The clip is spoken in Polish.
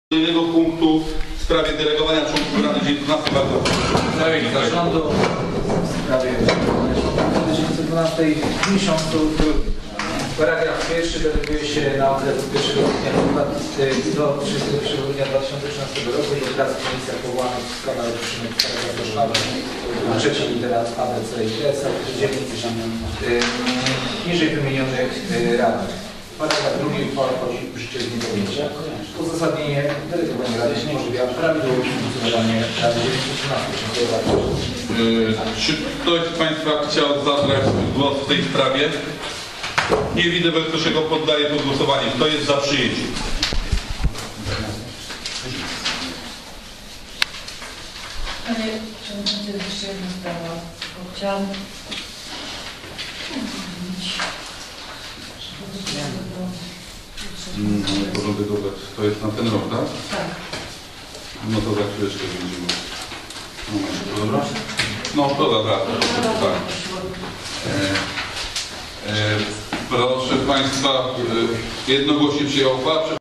Kolejnego punktu w sprawie delegowania członków Rady Dzienników Zarządu w sprawie 2012 miesiącu grudnia. Paragraf pierwszy deleguje się na okres 1 grudnia do 31 grudnia 2013 roku do pracy w komisjach powołanych w sprawach przyjmowanych w paragrafie trzeci literat A, B, C i D dzielnicy niżej wymienionych radnych. Paragraf drugi uchwała wchodzi w życie z dniem podjęcia. Uzasadnienie delegowania Rady umożliwia prawidłowe funkcjonowanie Rady 2013. Dziękuję bardzo. Czy ktoś z Państwa chciał zabrać głos w tej sprawie? Nie widzę, bez czego poddaję pod głosowanie. Kto jest za przyjęciem? Panie Przewodniczący, jeszcze jedna sprawa. Chciałam Porządek obrad. To jest na ten rok, tak? Tak. No to za chwileczkę będziemy. Dobra? No to dobra. Tak. Proszę Państwa, jednogłośnie przyjął uchwała.